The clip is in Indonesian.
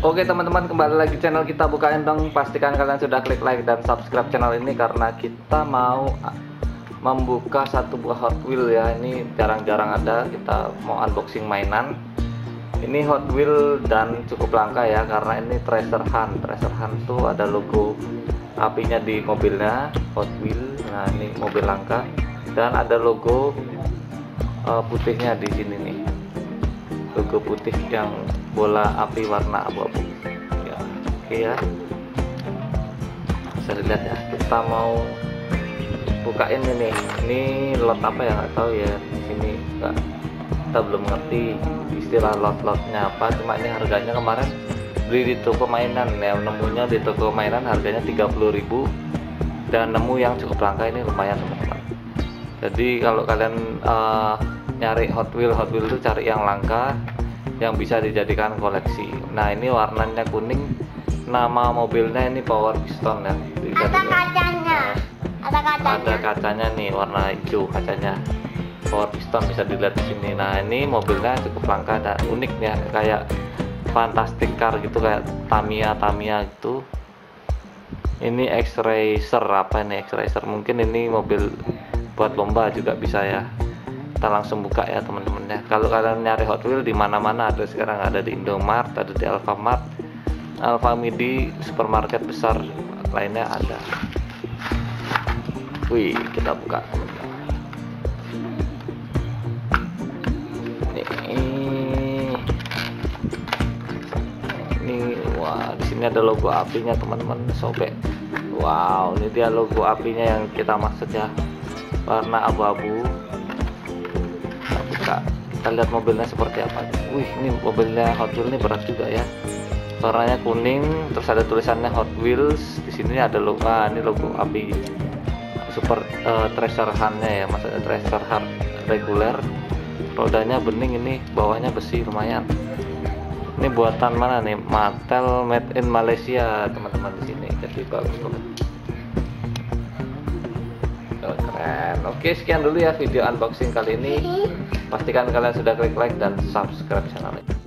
Oke teman-teman, kembali lagi channel kita Buka Entong. Pastikan kalian sudah klik like dan subscribe channel ini karena kita mau membuka satu buah Hot Wheel ya. Ini jarang-jarang ada, kita mau unboxing mainan. Ini Hot Wheel dan cukup langka ya, karena ini Treasure Hunt. Treasure Hunt tuh ada logo apinya di mobilnya Hot Wheel. Nah ini mobil langka dan ada logo putihnya di sini nih, logo putih yang bola api warna abu-abu ya. Oke ya, bisa dilihat ya. Kita mau bukain ini lot apa ya, nggak tahu ya. Di sini kita belum ngerti istilah lot-lotnya apa, cuma ini harganya kemarin beli di toko mainan ya, nemunya di toko mainan harganya 30.000 dan nemu yang cukup langka. Ini lumayan teman-teman. Jadi kalau kalian nyari Hot Wheel itu cari yang langka, yang bisa dijadikan koleksi. Nah ini warnanya kuning, nama mobilnya ini Power Piston ya. Ada kacanya, ada kacanya nih, warna hijau kacanya. Power Piston bisa dilihat di sini. Nah ini mobilnya cukup langka dan unik ya, kayak fantastic car gitu, kayak Tamiya gitu. Ini X-Racer, apa ini X-Racer? Mungkin ini mobil buat lomba juga bisa ya. Kita langsung buka ya teman-teman ya. Kalau kalian nyari Hot Wheel di mana-mana ada sekarang, ada di Indomart, ada di Alfamart, Alfamidi, supermarket besar lainnya ada. Wih, kita buka. Ini wah, di sini ada logo apinya teman-teman, sobek. Wow, ini dia logo apinya yang kita maksud ya, warna abu-abu. Kita lihat mobilnya seperti apa. Wih, ini mobilnya Hot Wheels ini berat juga ya. Warnanya kuning, terus ada tulisannya Hot Wheels. Di sini ada logo, ini logo api super Treasure Hunt-nya ya, maksudnya Treasure Hunt reguler. Rodanya bening, ini bawahnya besi lumayan. Ini buatan mana nih? Mattel, made in Malaysia teman-teman di sini. Jadi bagus banget. Keren. Oke, sekian dulu ya video unboxing kali ini. Pastikan kalian sudah klik like dan subscribe channel ini.